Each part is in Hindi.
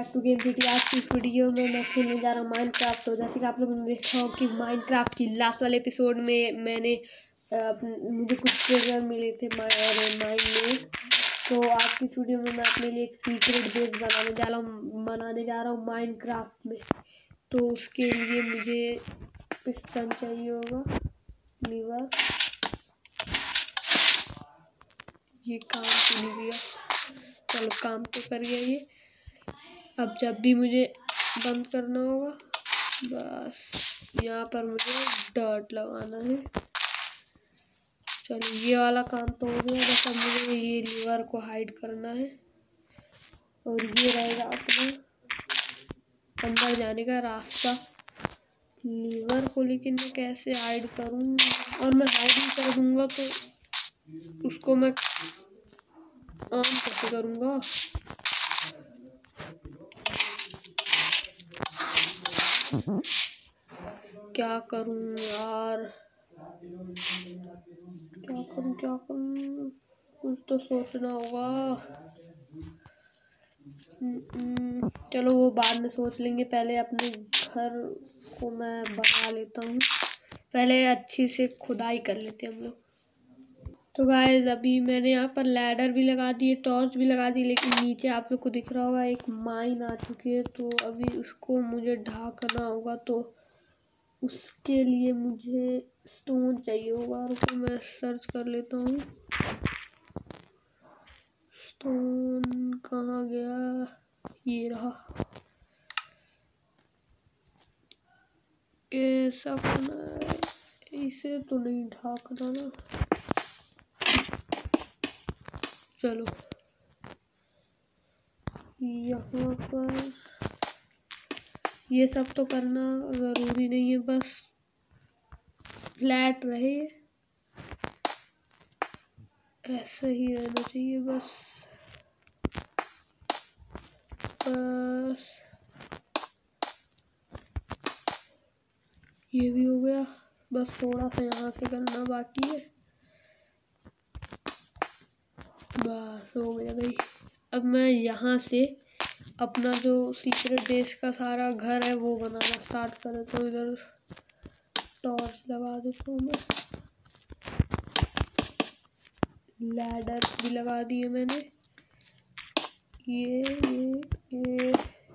Back to game city. आज की इस वीडियो में मैं खेलने जा रहा हूँ माइनक्राफ्ट। तो जैसे कि आप लोगों ने देखा हो कि माइनक्राफ्ट की लास्ट वाले एपिसोड में मैंने मुझे कुछ ट्रिगर मिले थे माइंड में। तो आज की इस वीडियो में मैं अपने लिए एक सीक्रेट बेस बनाने जा रहा हूँ माइनक्राफ्ट में। तो उसके लिए मुझे पिस्टन चाहिए होगा, लीवर। ये काम तो नहीं किया, चलो काम तो कर गया ये। अब जब भी मुझे बंद करना होगा, बस यहाँ पर मुझे डर्ट लगाना है। चलो ये वाला काम तो हो गया। बस अब मुझे ये लीवर को हाइड करना है और ये रहेगा अपना अंदर जाने का रास्ता। लीवर को लेकिन मैं कैसे हाइड करूँ, और मैं हाइड ही कर दूँगा तो उसको मैं ऑन कैसे करूँगा। क्या करूँ यार, क्या करूँ, कुछ तो सोचना होगा। चलो वो बाद में सोच लेंगे, पहले अपने घर को मैं बना लेता हूँ। पहले अच्छी से खुदाई कर लेते हैं हम लोग। तो गाइस अभी मैंने यहाँ पर लैडर भी लगा दी है, टॉर्च भी लगा दी, लेकिन नीचे आप लोग को दिख रहा होगा एक माइन आ चुकी है। तो अभी उसको मुझे ढाकना होगा, तो उसके लिए मुझे स्टोन चाहिए होगा। और उसको मैं सर्च कर लेता हूँ, स्टोन कहाँ गया, ये रहा। कैसा करना है, इसे तो नहीं ढाकना ना। चलो यहाँ पर ये सब तो करना ज़रूरी नहीं है, बस फ्लैट रहे, ऐसा ही रहना चाहिए बस। ये भी हो गया, बस थोड़ा सा यहाँ से करना बाकी है। बस हो गया भाई। अब मैं यहाँ से अपना जो सीक्रेट बेस का सारा घर है वो बनाना स्टार्ट करें। तो इधर टॉर्च लगा देता हूँ मैं, लैडर भी लगा दिए मैंने। ये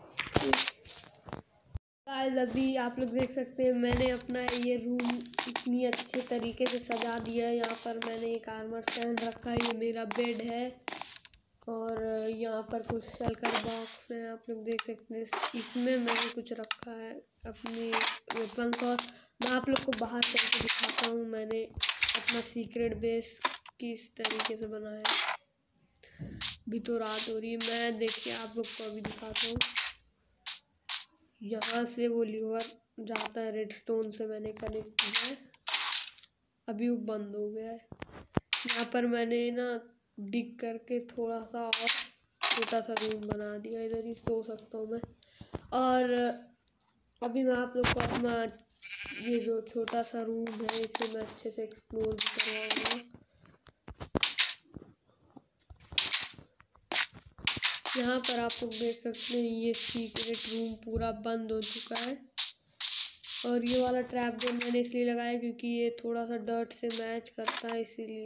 गाइस अभी आप लोग देख सकते हैं मैंने अपना ये रूम इतनी अच्छे तरीके से सजा दिया है। यहाँ पर मैंने एक आर्मर स्टैंड रखा है, ये मेरा बेड है, और यहाँ पर कुछ शल्कर बॉक्स है आप लोग देख सकते हैं। इसमें मैंने कुछ रखा है अपनी वेपन्स। और मैं आप लोग को बाहर चल के दिखाता हूँ मैंने अपना सीक्रेट बेस किस तरीके से बनाया है। अभी तो रात हो रही है, मैं देखिए आप लोग को अभी दिखाता हूँ। यहाँ से वो लीवर जाता है, रेडस्टोन से मैंने कनेक्ट किया है, अभी वो बंद हो गया है। यहाँ पर मैंने ना डिग करके थोड़ा सा और छोटा सा रूम बना दिया, इधर ही सो सकता हूँ मैं। और अभी मैं आप लोग को अपना ये जो छोटा सा रूम है इसे मैं अच्छे से एक्सप्लोर भी करवाऊंगा। यहाँ पर आप लोग देख सकते हैं ये सीक्रेट रूम पूरा बंद हो चुका है। और ये वाला ट्रैप जो मैंने इसलिए लगाया क्योंकि ये थोड़ा सा डर्ट से मैच करता है, इसीलिए।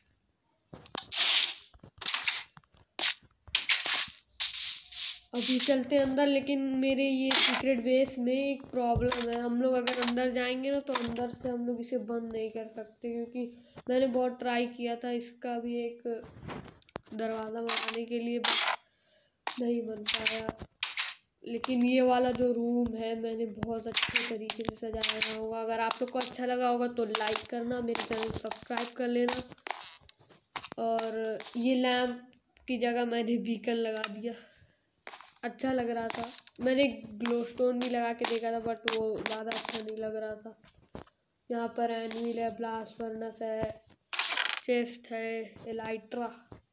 अभी चलते हैं अंदर, लेकिन मेरे ये सीक्रेट बेस में एक प्रॉब्लम है। हम लोग अगर अंदर जाएंगे ना तो अंदर से हम लोग इसे बंद नहीं कर सकते, क्योंकि मैंने बहुत ट्राई किया था इसका भी एक दरवाज़ा बनाने के लिए, नहीं बन पाया। लेकिन ये वाला जो रूम है मैंने बहुत अच्छे तरीके से सजाया होगा। अगर आप लोग को अच्छा लगा होगा तो लाइक करना, मेरे चैनल सब्सक्राइब कर लेना। और ये लैम्प की जगह मैंने बीकन लगा दिया, अच्छा लग रहा था। मैंने ग्लो स्टोन भी लगा के देखा था बट वो ज़्यादा अच्छा नहीं लग रहा था। यहाँ पर एनविल है, ब्लास्ट फर्नेस है, चेस्ट है, एलाइट्रा।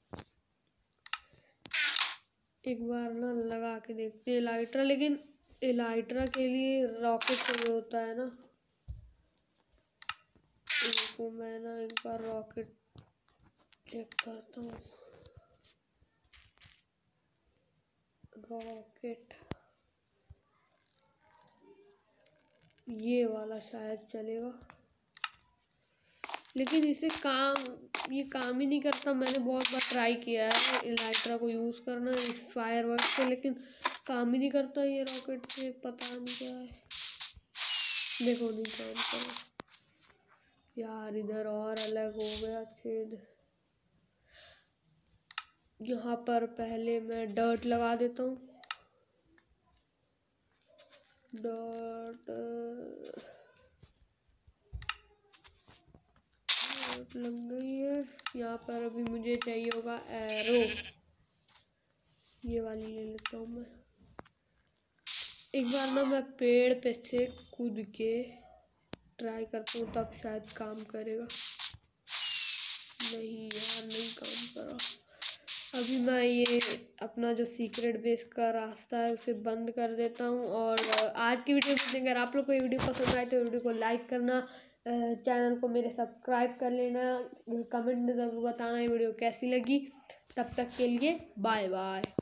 एक बार ना लगा के देखते हैं एलाइट्रा, लेकिन एलाइट्रा के लिए रॉकेट चाहिए होता है ना। इनको मैं ना एक बार रॉकेट चेक करता हूँ। रॉकेट, ये वाला शायद चलेगा, लेकिन इसे ये काम ही नहीं करता। मैंने बहुत बार ट्राई किया है इलाइट्रा को यूज़ करना इस फायरवर्क से, लेकिन काम ही नहीं करता ये रॉकेट से, पता नहीं क्या है। देखो नहीं काम करो यार, इधर और अलग हो गया छेद। यहाँ पर पहले मैं डर्ट लगा देता हूँ, डर्ट लग गई है। यहाँ पर अभी मुझे चाहिए होगा एरो, ये वाली ले लेता हूँ मैं। एक बार ना मैं पेड़ पे से कूद के ट्राई करता हूँ, तब शायद काम करेगा। नहीं यार, नहीं काम करा। अभी मैं ये अपना जो सीक्रेट बेस का रास्ता है उसे बंद कर देता हूँ। और आज की वीडियो में अगर आप लोग को ये वीडियो पसंद आए तो वीडियो को लाइक करना, चैनल को मेरे सब्सक्राइब कर लेना, कमेंट में ज़रूर बताना ये वीडियो कैसी लगी। तब तक के लिए बाय बाय।